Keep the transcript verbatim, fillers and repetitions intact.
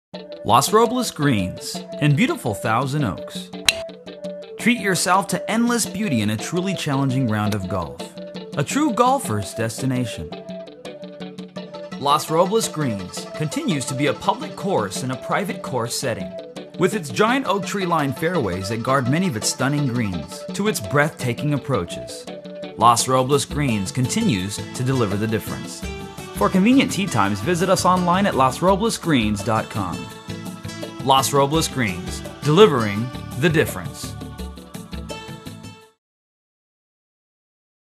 Los Robles Greens in beautiful Thousand Oaks. Treat yourself to endless beauty in a truly challenging round of golf. A true golfer's destination. Los Robles Greens continues to be a public course in a private course setting. With its giant oak tree-lined fairways that guard many of its stunning greens, to its breathtaking approaches, Los Robles Greens continues to deliver the difference. For convenient tee times, visit us online at los robles greens dot com. Los Robles Greens, delivering the difference.